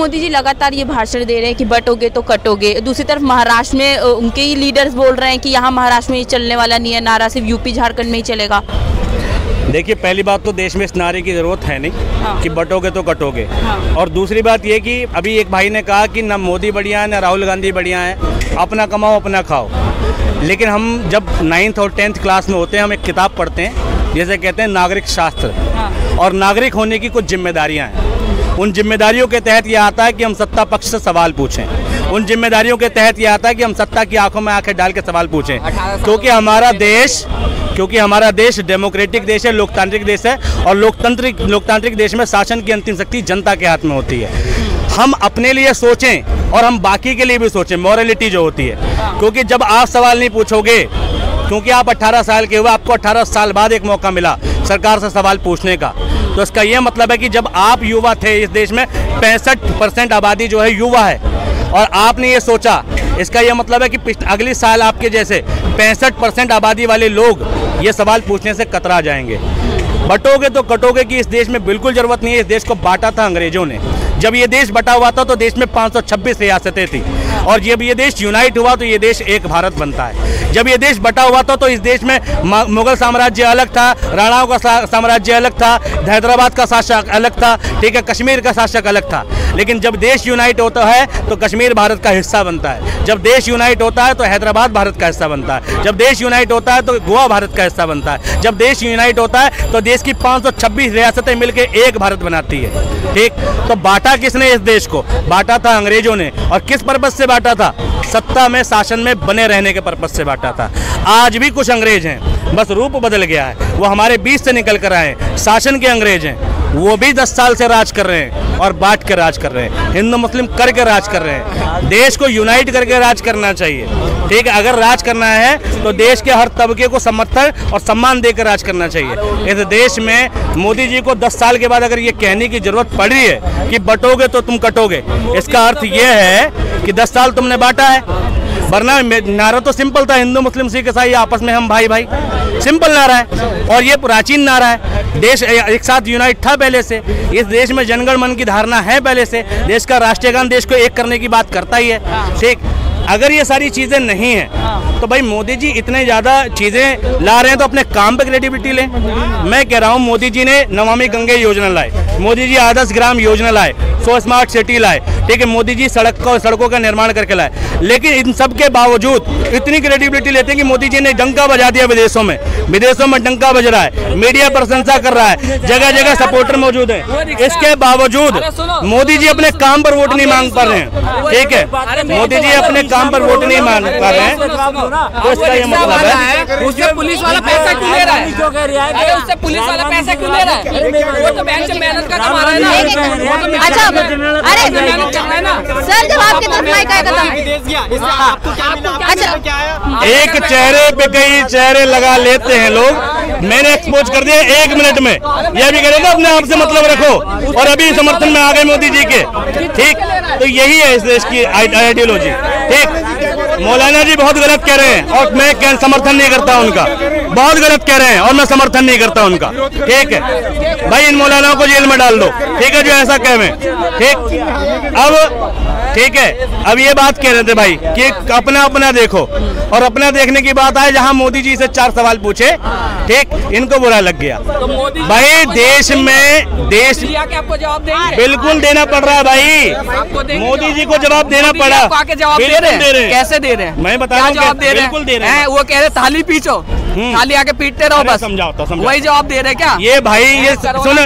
मोदी जी लगातार ये भाषण दे रहे हैं कि बटोगे तो कटोगे, दूसरी तरफ महाराष्ट्र में उनके ही लीडर्स बोल रहे हैं कि यहाँ महाराष्ट्र में ये चलने वाला नहीं है, नारा सिर्फ यूपी झारखंड में ही चलेगा। देखिए, पहली बात तो देश में इस नारे की ज़रूरत है नहीं। हाँ। कि बटोगे तो कटोगे। हाँ। और दूसरी बात ये कि अभी एक भाई ने कहा कि ना मोदी बढ़िया है ना राहुल गांधी बढ़िया है, अपना कमाओ अपना खाओ। लेकिन हम जब 9th और 10th क्लास में होते हैं, हम एक किताब पढ़ते हैं जैसे कहते हैं नागरिक शास्त्र। हाँ। और नागरिक होने की कुछ जिम्मेदारियाँ हैं। उन जिम्मेदारियों के तहत ये आता है कि हम सत्ता पक्ष से सवाल पूछें। उन जिम्मेदारियों के तहत ये आता है कि हम सत्ता की आंखों में आंखें डाल के सवाल पूछें, क्योंकि हमारा देश डेमोक्रेटिक देश है, लोकतांत्रिक देश है। और लोकतांत्रिक देश में शासन की अंतिम शक्ति जनता के हाथ में होती है। हम अपने लिए सोचें और हम बाकी के लिए भी सोचें, मॉरलिटी जो होती है। क्योंकि जब आप सवाल नहीं पूछोगे, क्योंकि आप 18 साल के हुए, आपको 18 साल बाद एक मौका मिला सरकार से सवाल पूछने का, तो इसका यह मतलब है कि जब आप युवा थे, इस देश में 65% आबादी जो है युवा है, और आपने ये सोचा, इसका यह मतलब है कि अगले साल आपके जैसे 65% आबादी वाले लोग ये सवाल पूछने से कतरा जाएंगे। बटोगे तो कटोगे की इस देश में बिल्कुल जरूरत नहीं है। इस देश को बांटा था अंग्रेजों ने। जब ये देश बटा हुआ था तो देश में 526 रियासतें थी, और जब ये देश यूनाइट हुआ तो ये देश एक भारत बनता है। जब ये देश बटा हुआ था तो इस देश में मुगल साम्राज्य अलग था, राणाओं का साम्राज्य अलग था, हैदराबाद का शासक अलग था, ठीक है, कश्मीर का शासक अलग था। लेकिन जब देश यूनाइट होता है तो कश्मीर भारत का हिस्सा बनता है। जब देश यूनाइट होता है तो हैदराबाद भारत का हिस्सा बनता है। जब देश यूनाइट होता है तो गोवा भारत का हिस्सा बनता है। जब देश यूनाइट होता है तो देश की 526 रियासतें मिलकर एक भारत बनाती है। ठीक, तो बांटा किसने इस देश को? बांटा था अंग्रेजों ने। और किस पर्पस से बांटा था? सत्ता में, शासन में बने रहने के पर्पस से बांटा था। आज भी कुछ अंग्रेज हैं, बस रूप बदल गया है, वो हमारे बीच से निकल कर आए। शासन के अंग्रेज हैं, वो भी 10 साल से राज कर रहे हैं और बांट के राज कर रहे हैं, हिंदू मुस्लिम करके राज कर रहे हैं। देश को यूनाइट करके राज करना चाहिए। ठीक है, अगर राज करना है तो देश के हर तबके को समर्थन और सम्मान देकर राज करना चाहिए। इस देश में मोदी जी को 10 साल के बाद अगर ये कहने की जरूरत पड़ रही है कि बटोगे तो तुम कटोगे, इसका अर्थ ये है कि 10 साल तुमने बांटा है। वरना नारा तो सिंपल था, हिंदू मुस्लिम सिख ईसाई आपस में हम भाई भाई, सिंपल नारा है। और ये प्राचीन नारा है। देश एक साथ यूनाइट था पहले से। इस देश में जनगण मन की धारणा है पहले से। देश का राष्ट्रीय गान देश को एक करने की बात करता ही है। ठीक, अगर ये सारी चीज़ें नहीं हैं तो भाई मोदी जी इतने ज़्यादा चीज़ें ला रहे हैं तो अपने काम पे क्रेडिबिलिटी लें। मैं कह रहा हूँ मोदी जी ने नमामि गंगे योजना लाए, मोदी जी आदर्श ग्राम योजना लाए, 100 स्मार्ट सिटी लाए, ठीक है, मोदी जी सड़कों का निर्माण करके लाए। लेकिन इन सब के बावजूद इतनी क्रेडिबिलिटी लेते हैं कि मोदी जी ने डंका बजा दिया विदेशों में डंका बज रहा है, मीडिया प्रशंसा कर रहा है, जगह जगह सपोर्टर मौजूद हैं। इसके बावजूद मोदी जी अपने काम पर वोट नहीं मांग पा रहे हैं। ठीक है, मोदी जी अपने काम पर वोट नहीं मांग पा रहे हैं, तो इसका ये मतलब है उससे पुलिस वाला पैसा क्यों ले रहा है? अरे उससे पुलिस वाला पैसा क्यों ले रहा है? वो तो बैंक से मेहनत का कमा रहा है ना। अच्छा, अरे सर जब आपकी तरफ माइक आएगा अच्छा, एक चेहरे पे कई चेहरे लगा लेते हैं लोग। मैंने एक्सपोज कर दिया 1 मिनट में। यह भी कह रहे थे अपने आप से मतलब रखो, और अभी समर्थन में आ गए मोदी जी के। ठीक, तो यही है इस देश की आइडियोलॉजी। ठीक, मौलाना जी बहुत गलत कह रहे हैं और मैं समर्थन नहीं करता उनका। बहुत गलत कह रहे हैं और मैं समर्थन नहीं करता उनका। ठीक है भाई, इन मौलानाओं को जेल में डाल दो। ठीक है, जो ऐसा कहे। ठीक, ठीक है, अब ये बात कह रहे थे भाई कि अपना अपना देखो, और अपना देखने की बात आए जहां मोदी जी से 4 सवाल पूछे, ठीक, इनको बुरा लग गया। तो भाई देश में आपको जवाब देंगे, बिल्कुल देना पड़ रहा है भाई। मोदी जी को जवाब देना पड़ा। आके जवाब दे रहे हैं, कैसे दे रहे हैं? मैं बता रहा हूं, जवाब दे रहे हैं। वो कह रहे थाली पीछो, थाली आके पीटते रहो बस। समझाओ, वही जवाब दे रहे क्या? ये भाई ये सुनो, सुनो,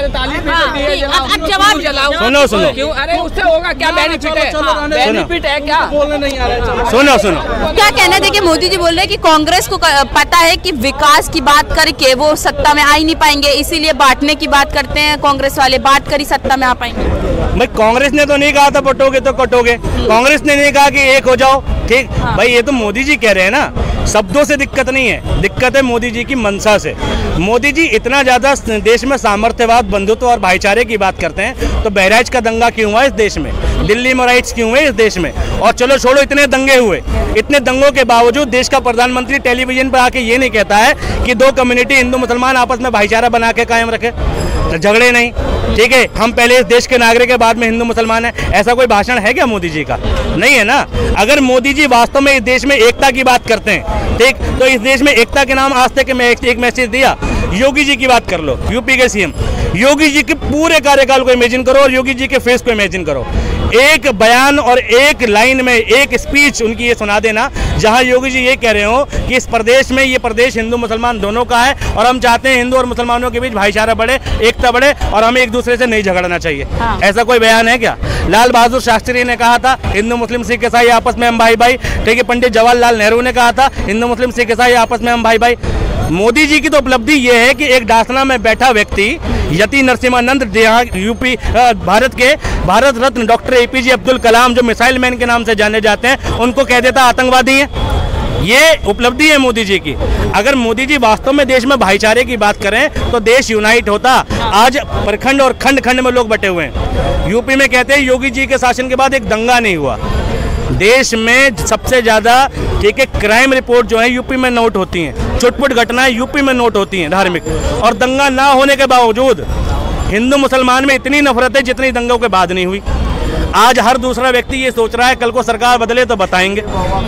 क्यों? अरे उससे होगा क्या? बेनिफिट है, बेनिफिट है क्या? बोलने नहीं आ रहा। सुनो, क्या कहना है? देखिए मोदी जी बोल रहे हैं कि कांग्रेस को पता है कि विकास की बात करके वो सत्ता में आ ही नहीं पाएंगे, इसीलिए बांटने की बात करते हैं कांग्रेस वाले, बांट कर ही सत्ता में आ पाएंगे। भाई कांग्रेस ने तो नहीं कहा था बटोगे तो कटोगे, कांग्रेस ने नहीं कहा कि एक हो जाओ। ठीक, भाई ये तो मोदी जी कह रहे हैं ना। शब्दों से दिक्कत नहीं है, दिक्कत है मोदी जी की मंशा से। मोदी जी इतना ज्यादा देश में सामर्थ्यवाद, बंधुत्व और भाईचारे की बात करते हैं तो बहराइच का दंगा क्यों हुआ इस देश में? दिल्ली में राइट्स क्यों हुए इस देश में? और चलो छोड़ो, इतने दंगे हुए, इतने दंगों के बावजूद देश का प्रधानमंत्री टेलीविजन पर आके ये नहीं कहता है कि दो कम्युनिटी हिंदू मुसलमान आपस में भाईचारा बना के कायम रखे, झगड़े नहीं। ठीक है, हम पहले इस देश के नागरिक है, बाद में हिंदू मुसलमान है, ऐसा कोई भाषण है क्या मोदी जी का? नहीं है ना। अगर मोदी जी वास्तव में इस देश में एकता की बात करते हैं, ठीक, तो इस देश में एकता के नाम आज तक मैं एक मैसेज दिया। योगी जी की बात कर लो, यूपी के सीएम योगी जी के पूरे कार्यकाल को इमेजिन करो और योगी जी के फेस को इमेजिन करो। एक बयान और एक लाइन में एक स्पीच उनकी ये सुना देना जहां योगी जी ये कह रहे हो कि इस प्रदेश में, ये प्रदेश हिंदू मुसलमान दोनों का है और हम चाहते हैं हिंदू और मुसलमानों के बीच भाईचारा बढ़े, एकता बढ़े और हमें एक दूसरे से नहीं झगड़ना चाहिए। हाँ। ऐसा कोई बयान है क्या? लाल बहादुर शास्त्री ने कहा था हिंदू मुस्लिम सिख ईसाई आपस में हम भाई भाई। ठीक है, पंडित जवाहरलाल नेहरू ने कहा था हिंदू मुस्लिम सिख ईसाई आपस में हम भाई भाई। मोदी जी की तो उपलब्धि ये है कि एक डासना में बैठा व्यक्ति यति नरसिम्हानंद यूपी भारत के भारत रत्न डॉक्टर APJ अब्दुल कलाम जो मिसाइल मैन के नाम से जाने जाते हैं, उनको कह देता आतंकवादी है। ये उपलब्धि है मोदी जी की। अगर मोदी जी वास्तव में देश में भाईचारे की बात करें तो देश यूनाइट होता। आज प्रखंड और खंड खंड में लोग बटे हुए हैं। यूपी में कहते हैं योगी जी के शासन के बाद एक दंगा नहीं हुआ। देश में सबसे ज़्यादा, ठीक है, क्राइम रिपोर्ट जो है यूपी में नोट होती हैं, छुटपुट घटनाएं यूपी में नोट होती हैं धार्मिक, और दंगा ना होने के बावजूद हिंदू मुसलमान में इतनी नफरत है जितनी दंगों के बाद नहीं हुई। आज हर दूसरा व्यक्ति ये सोच रहा है कल को सरकार बदले तो बताएंगे।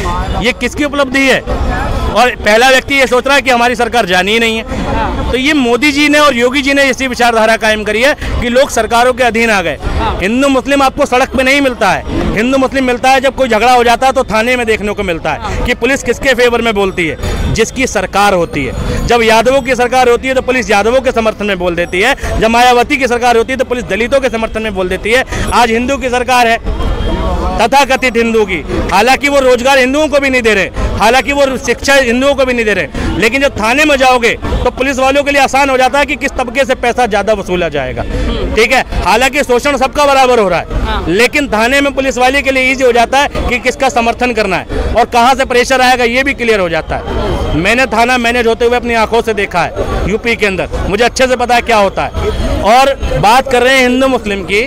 ये किसकी उपलब्धि है? और पहला व्यक्ति ये सोच रहा है कि हमारी सरकार जानी ही नहीं है। तो ये मोदी जी ने और योगी जी ने ऐसी विचारधारा कायम करी है कि लोग सरकारों के अधीन आ गए। हिंदू मुस्लिम आपको सड़क पे नहीं मिलता है, हिंदू मुस्लिम मिलता है जब कोई झगड़ा हो जाता है तो थाने में देखने को मिलता है कि पुलिस किसके फेवर में बोलती है, जिसकी सरकार होती है। जब यादवों की सरकार होती है तो पुलिस यादवों के समर्थन में बोल देती है, जब मायावती की सरकार होती है तो पुलिस दलितों के समर्थन में बोल देती है। आज हिंदू की सरकार है, तथाकथित हिंदू की, हालांकि वो रोजगार हिंदुओं को भी नहीं दे रहे, हालांकि वो शिक्षा हिंदुओं को भी नहीं दे रहे, लेकिन जब थाने में जाओगे तो पुलिस वालों के लिए आसान हो जाता है कि किस तबके से पैसा ज्यादा वसूला जाएगा। ठीक है, हालांकि शोषण सबका बराबर हो रहा है, लेकिन थाने में पुलिस वाले के लिए इजी हो जाता है कि किसका समर्थन करना है और कहां से प्रेशर आएगा ये भी क्लियर हो जाता है। मैंने थाना मैनेज होते हुए अपनी आंखों से देखा है यूपी के अंदर, मुझे अच्छे से पता है क्या होता है। और बात कर रहे हैं हिंदू मुस्लिम की,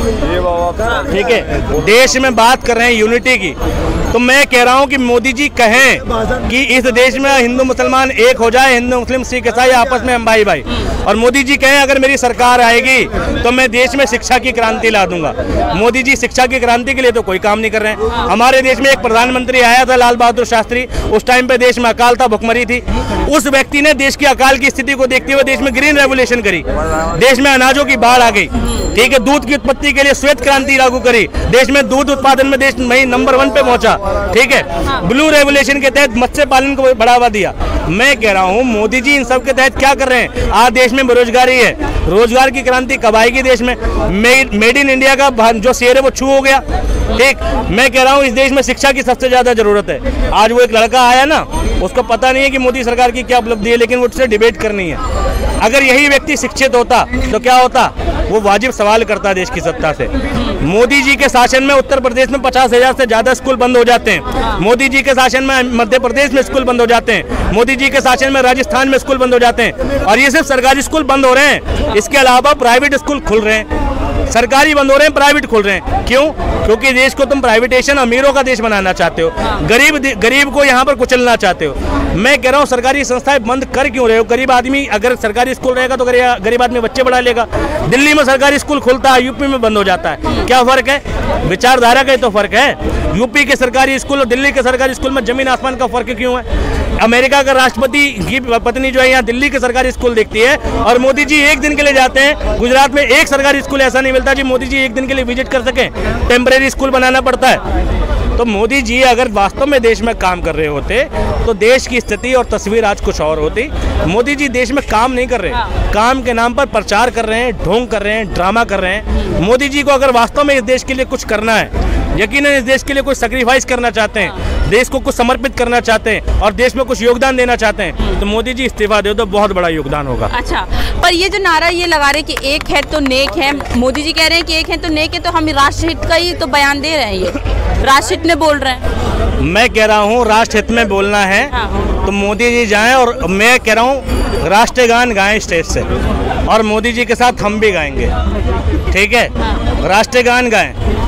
ठीक है, देश में बात कर रहे हैं यूनिटी की, तो मैं कह रहा हूं कि मोदी जी कहें कि इस देश में हिंदू मुसलमान एक हो जाए, हिंदू मुस्लिम सिख ईसाई आपस में हम भाई भाई, और मोदी जी कहें अगर मेरी सरकार आएगी तो मैं देश में शिक्षा की क्रांति ला दूंगा। मोदी जी शिक्षा की क्रांति के लिए तो कोई काम नहीं कर रहे हैं। हमारे देश में एक प्रधानमंत्री आया था लाल बहादुर शास्त्री, उस टाइम पे देश में अकाल था, भुखमरी थी। उस व्यक्ति ने देश की अकाल की स्थिति को देखते हुए देश में ग्रीन रेवोल्यूशन करी, देश में अनाजों की बाढ़ आ गई, ठीक है, दूध की उत्पत्ति के लिए श्वेत क्रांति लागू करी, देश में दूध उत्पादन में देश नंबर 1 पे पहुंचा, ठीक है, ब्लू रेवोल्यूशन के तहत मत्स्य पालन को बढ़ावा दिया। मैं कह रहा हूं मोदी जी इन सब के तहत क्या कर रहे हैं? आज देश में बेरोजगारी है, रोजगार की क्रांति कब आएगी देश में? मेड इन इंडिया का जो शेयर है वो छू हो गया। ठीक, मैं कह रहा हूं इस देश में शिक्षा की सबसे ज्यादा जरूरत है। आज वो एक लड़का आया ना, उसको पता नहीं है कि मोदी सरकार की क्या उपलब्धि है, लेकिन उससे डिबेट करनी है। अगर यही व्यक्ति शिक्षित होता तो क्या होता? वो वाजिब सवाल करता देश की सत्ता से। मोदी जी के शासन में उत्तर प्रदेश में 50,000 से ज्यादा स्कूल बंद हो जाते हैं, मोदी जी के शासन में मध्य प्रदेश में स्कूल बंद हो जाते हैं, मोदी जी के शासन में राजस्थान में स्कूल बंद हो जाते हैं, और ये सिर्फ सरकारी स्कूल बंद हो रहे हैं, इसके अलावा प्राइवेट स्कूल खुल रहे हैं। सरकारी बंद हो रहे हैं, प्राइवेट खुल रहे हैं। क्यों? क्योंकि देश को तुम प्राइवेटेशन अमीरों का देश बनाना चाहते हो, गरीब को यहाँ पर कुचलना चाहते हो। मैं कह रहा हूँ सरकारी संस्थाएं बंद कर क्यों रहे हो? गरीब आदमी, अगर सरकारी स्कूल रहेगा तो गरीब आदमी बच्चे बढ़ा लेगा। दिल्ली में सरकारी स्कूल खुलता है, यूपी में बंद हो जाता है। क्या फर्क है? विचारधारा का ही तो फर्क है। यूपी के सरकारी स्कूल और दिल्ली के सरकारी स्कूल में जमीन आसमान का फर्क क्यों है? अमेरिका का राष्ट्रपति की पत्नी जो है यहाँ दिल्ली के सरकारी स्कूल देखती है, और मोदी जी एक दिन के लिए जाते हैं। गुजरात में एक सरकारी स्कूल ऐसा नहीं मिलता जी मोदी जी एक दिन के लिए विजिट कर सके, टेम्परेरी स्कूल बनाना पड़ता है। तो मोदी जी अगर वास्तव में देश में काम कर रहे होते तो देश की स्थिति और तस्वीर आज कुछ और होती। मोदी जी देश में काम नहीं कर रहे, काम के नाम पर प्रचार कर रहे हैं, ढोंग कर रहे हैं, ड्रामा कर रहे हैं। मोदी जी को अगर वास्तव में इस देश के लिए कुछ करना है, यकीनन इस देश के लिए कुछ सैक्रिफाइस करना चाहते हैं, देश को कुछ समर्पित करना चाहते हैं और देश में कुछ योगदान देना चाहते हैं, तो मोदी जी इस्तीफा दे तो बहुत बड़ा योगदान होगा। अच्छा, पर ये जो नारा ये लगा रहे कि एक है तो नेक है, मोदी जी कह रहे हैं कि एक है तो नेक है, तो हम राष्ट्रहित का ही तो बयान दे रहे हैं, ये राष्ट्रहित में बोल रहे हैं। मैं कह रहा हूँ राष्ट्रहित में बोलना है तो मोदी जी जाएं, और मैं कह रहा हूँ राष्ट्रगान गाएं स्टेज से, और मोदी जी के साथ हम भी गाएंगे, ठीक है, राष्ट्रगान गाएं।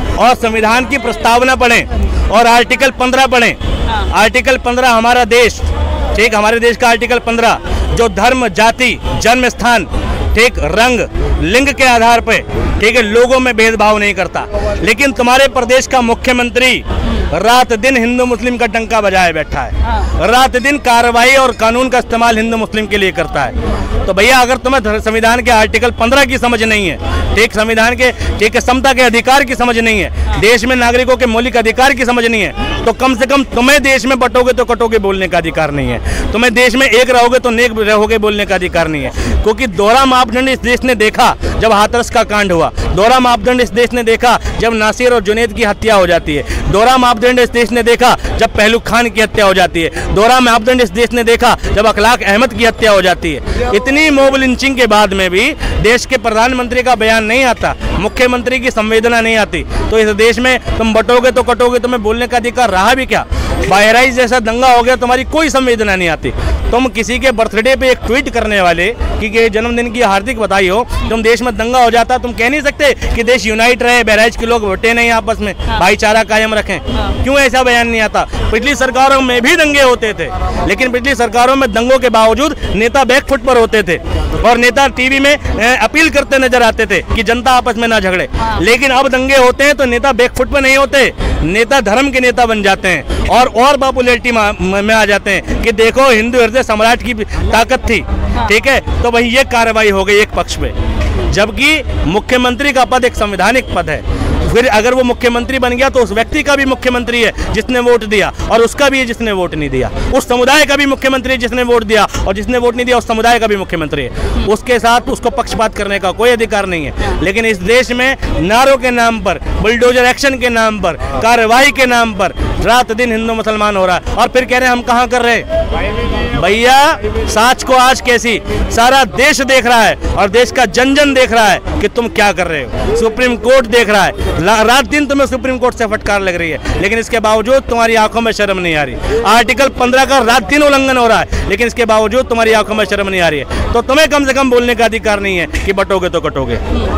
और संविधान की प्रस्तावना पढ़ें और आर्टिकल 15 पढ़ें। आर्टिकल 15 हमारा देश, ठीक, हमारे देश का आर्टिकल 15 जो धर्म, जाति, जन्म स्थान, ठीक, रंग, लिंग के आधार पे, ठीक है, लोगों में भेदभाव नहीं करता। लेकिन तुम्हारे प्रदेश का मुख्यमंत्री रात दिन हिंदू मुस्लिम का डंका बजाए बैठा है, रात दिन कार्रवाई और कानून का इस्तेमाल हिंदू मुस्लिम के लिए करता है। तो भैया अगर तुम्हें संविधान के आर्टिकल 15 की समझ नहीं है, ठीक, संविधान के, ठीक है, समता के अधिकार की समझ नहीं है, देश में नागरिकों के मौलिक अधिकार की समझ नहीं है, तो कम से कम तुम्हें देश में बटोगे तो कटोगे बोलने का अधिकार नहीं है। तुम्हें देश में एक रहोगे तो नेक रहोगे बोलने का अधिकार नहीं है। क्योंकि दोहरा मापदंड इस देश ने देखा जब हाथरस का कांड हुआ, दोहरा मापदंड इस देश ने देखा जब नासिर और जुनैद की हत्या हो जाती है, दोहरा मापदंड इस देश ने देखा जब पहलू खान की हत्या हो जाती है, दोहरा मापदंड इस देश ने देखा जब अखलाक अहमद की हत्या हो जाती है। इतनी मॉब लिंचिंग के बाद में भी देश के प्रधानमंत्री का बयान नहीं आता, मुख्यमंत्री की संवेदना नहीं आती, तो इस देश में तुम बटोगे तो कटोगे, तुम्हें बोलने का अधिकार रहा भी क्या? बहराइच जैसा दंगा हो गया, तुम्हारी कोई संवेदना नहीं आती। तुम किसी के बर्थडे पे एक ट्वीट करने वाले कि जन्मदिन की हार्दिक बधाई हो, तुम देश में दंगा हो जाता, तुम कह नहीं सकते कि देश यूनाइट रहे, बहराइच के लोग वोटे नहीं आपस में, भाईचारा कायम रखें। क्यों ऐसा बयान नहीं आता? पिछली सरकारों में भी दंगे होते थे, लेकिन पिछली सरकारों में दंगों के बावजूद नेता बैकफुट पर होते थे और नेता टीवी में अपील करते नजर आते थे कि जनता आपस में ना झगड़े। लेकिन अब दंगे होते हैं तो नेता बैकफुट पर नहीं होते, नेता धर्म के नेता बन जाते हैं और पॉपुलैरिटी में आ जाते हैं कि देखो हिंदू हृदय सम्राट की ताकत थी, ठीक है। तो वही ये कार्रवाई हो गई एक पक्ष पे, जबकि मुख्यमंत्री का पद एक संवैधानिक पद है। फिर अगर वो मुख्यमंत्री बन गया तो उस व्यक्ति का भी मुख्यमंत्री है जिसने वोट दिया और उसका भी है जिसने वोट नहीं दिया, उस समुदाय का भी मुख्यमंत्री है जिसने वोट दिया और जिसने वोट नहीं दिया उस समुदाय का भी मुख्यमंत्री है। उसके साथ उसको पक्षपात करने का कोई अधिकार नहीं है। लेकिन इस देश में नारों के नाम पर, बुलडोजर एक्शन के नाम पर, कार्रवाई के नाम पर रात दिन हिंदू मुसलमान हो रहा है और फिर कह रहे हैं हम कहाँ कर रहे हैं। भैया साच को आज कैसी सारा देश देख रहा है और देश का जन जन देख रहा है कि तुम क्या कर रहे हो। सुप्रीम कोर्ट देख रहा है, रात दिन तुम्हें सुप्रीम कोर्ट से फटकार लग रही है, लेकिन इसके बावजूद तुम्हारी आंखों में शर्म नहीं आ रही। आर्टिकल 15 का रात दिन उल्लंघन हो रहा है, लेकिन इसके बावजूद तुम्हारी आंखों में शर्म नहीं आ रही है। तो तुम्हें कम से कम बोलने का अधिकार नहीं है कि बटोगे तो कटोगे।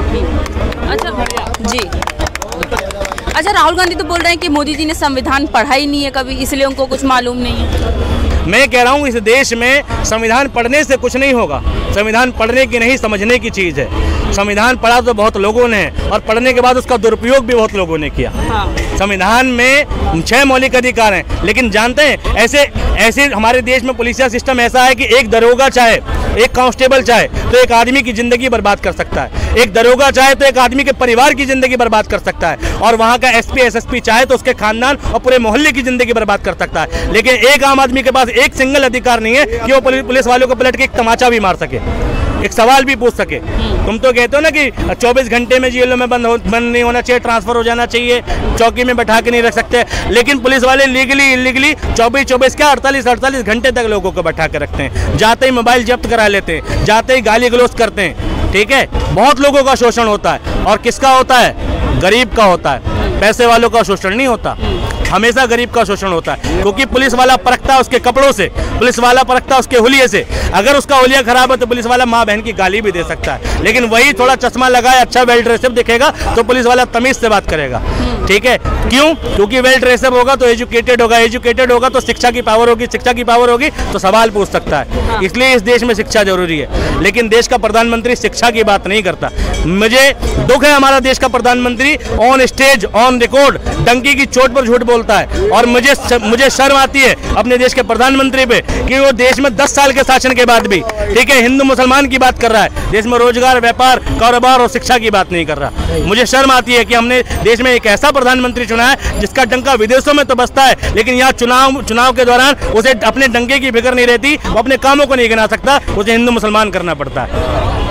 अच्छा जी, अच्छा, राहुल गांधी तो बोल रहे हैं कि मोदी जी ने संविधान पढ़ा ही नहीं है कभी, इसलिए उनको कुछ मालूम नहीं है। मैं कह रहा हूँ इस देश में संविधान पढ़ने से कुछ नहीं होगा, संविधान पढ़ने की नहीं समझने की चीज़ है। संविधान पढ़ा तो बहुत लोगों ने और पढ़ने के बाद उसका दुरुपयोग भी बहुत लोगों ने किया। संविधान में 6 मौलिक अधिकार हैं, लेकिन जानते हैं ऐसे हमारे देश में पुलिसिया सिस्टम ऐसा है कि एक दरोगा चाहे, एक कांस्टेबल चाहे तो एक आदमी की जिंदगी बर्बाद कर सकता है, एक दरोगा चाहे तो एक आदमी के परिवार की जिंदगी बर्बाद कर सकता है, और वहाँ का एसपी एसएसपी चाहे तो उसके खानदान और पूरे मोहल्ले की जिंदगी बर्बाद कर सकता है। लेकिन एक आम आदमी के पास एक सिंगल अधिकार नहीं है कि वो पुलिस वालों को पलट के एक तमाचा भी मार सके, एक सवाल भी पूछ सके। तुम तो कहते हो ना कि 24 घंटे में जेलों में बंद नहीं होना चाहिए, ट्रांसफर हो जाना चाहिए, चौकी में बैठा के नहीं रख सकते, लेकिन पुलिस वाले लीगली इलीगली 24 क्या 48 घंटे तक लोगों को बैठा के रखते हैं। जाते ही मोबाइल जब्त करा लेते हैं, जाते ही गाली गलौज करते हैं, ठीक है। बहुत लोगों का शोषण होता है, और किसका होता है? गरीब का होता है, पैसे वालों का शोषण नहीं होता। हमेशा गरीब का शोषण होता है, क्योंकि पुलिस वाला परखता है उसके कपड़ों से, पुलिस वाला परखता है उसके हुलिये से। अगर उसका हुलिया खराब है तो पुलिस वाला माँ बहन की गाली भी दे सकता है, लेकिन वही थोड़ा चश्मा लगाए, अच्छा वेल ड्रेसअप दिखेगा तो पुलिस वाला तमीज से बात करेगा, ठीक है। क्यों? क्योंकि वेल ड्रेसअप होगा तो एजुकेटेड होगा, एजुकेटेड होगा तो शिक्षा की पावर होगी, शिक्षा की पावर होगी तो सवाल पूछ सकता है। इसलिए इस देश में शिक्षा जरूरी है, लेकिन देश का प्रधानमंत्री शिक्षा की बात नहीं करता। मुझे दुख है, हमारा देश का प्रधानमंत्री ऑन स्टेज ऑन रिकॉर्ड डंकी की चोट पर झूठ बोलता है, और मुझे शर्म आती है अपने देश के प्रधानमंत्री पे कि वो देश में 10 साल के शासन के बाद भी, ठीक है, हिंदू मुसलमान की बात कर रहा है, देश में रोजगार, व्यापार, कारोबार और शिक्षा की बात नहीं कर रहा। मुझे शर्म आती है कि हमने देश में एक ऐसा प्रधानमंत्री चुना है जिसका डंका विदेशों में तो बसता है, लेकिन यहाँ चुनाव के दौरान उसे अपने डंके की फिक्र नहीं रहती, वो अपने कामों को नहीं गिना सकता, उसे हिंदू मुसलमान करना पड़ता है।